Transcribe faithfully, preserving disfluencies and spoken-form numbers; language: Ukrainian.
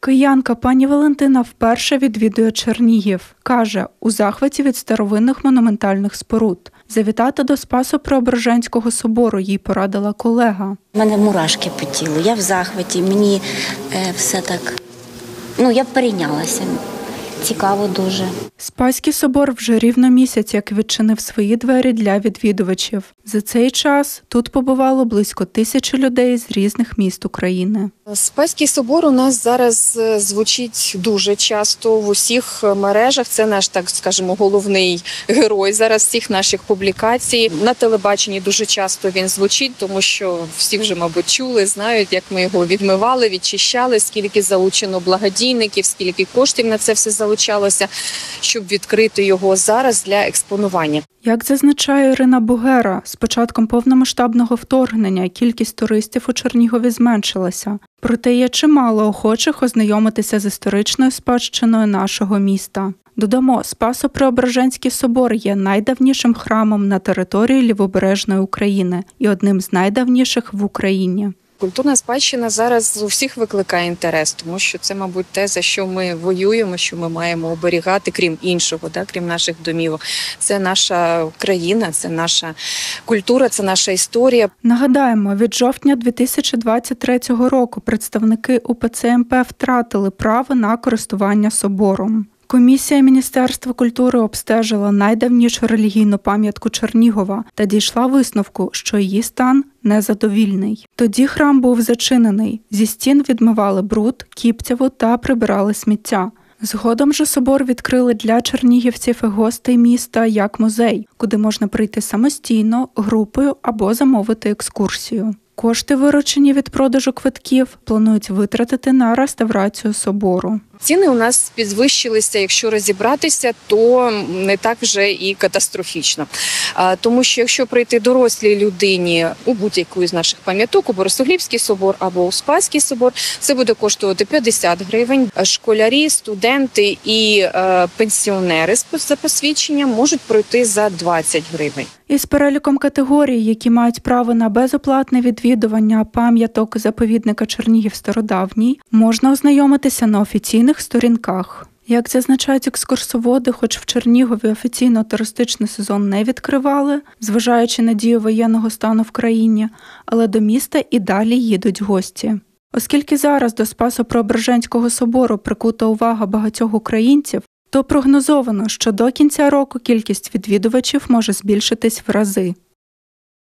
Киянка пані Валентина вперше відвідує Чернігів. Каже, у захваті від старовинних монументальних споруд. Завітати до Спасо-Преображенського собору їй порадила колега. У мене мурашки по тілу, я в захваті, мені е, все так, ну я перейнялася. Цікаво дуже. Спаський собор вже рівно місяць, як відчинив свої двері для відвідувачів. За цей час тут побувало близько тисячі людей з різних міст України. Спаський собор у нас зараз звучить дуже часто в усіх мережах. Це наш, так скажемо, головний герой зараз всіх наших публікацій. На телебаченні дуже часто він звучить, тому що всі вже, мабуть, чули, знають, як ми його відмивали, відчищали, скільки залучено благодійників, скільки коштів на це все залучалося, щоб відкрити його зараз для експонування. Як зазначає Ірина Бугера, з початком повномасштабного вторгнення кількість туристів у Чернігові зменшилася. Проте є чимало охочих ознайомитися з історичною спадщиною нашого міста. Додамо, Спасо-Преображенський собор є найдавнішим храмом на території Лівобережної України і одним з найдавніших в Україні. Культурна спадщина зараз у всіх викликає інтерес, тому що це, мабуть, те, за що ми воюємо, що ми маємо оберігати, крім іншого, да, крім наших домівок. Це наша країна, це наша культура, це наша історія. Нагадаємо, від жовтня дві тисячі двадцять третього року представники У Пе Це Ем Пе втратили право на користування собором. Комісія Міністерства культури обстежила найдавнішу релігійну пам'ятку Чернігова та дійшла висновку, що її стан незадовільний. Тоді храм був зачинений, зі стін відмивали бруд, кіптяву та прибирали сміття. Згодом же собор відкрили для чернігівців і гостей міста як музей, куди можна прийти самостійно, групою або замовити екскурсію. Кошти, виручені від продажу квитків, планують витратити на реставрацію собору. Ціни у нас підвищилися, якщо розібратися, то не так вже і катастрофічно. Тому що якщо прийти дорослій людині у будь-яку з наших пам'яток, у Борисоглібський собор або у Спаський собор, це буде коштувати п'ятдесят гривень. Школярі, студенти і пенсіонери за посвідченням можуть пройти за двадцять гривень. Із переліком категорій, які мають право на безоплатне відвідування пам'яток заповідника Чернігів Стародавній, можна ознайомитися на офіційних сторінках. Як зазначають екскурсоводи, хоч в Чернігові офіційно туристичний сезон не відкривали, зважаючи на дію воєнного стану в країні, але до міста і далі їдуть гості. Оскільки зараз до Спасо-Преображенського собору прикута увага багатьох українців, то прогнозовано, що до кінця року кількість відвідувачів може збільшитись в рази.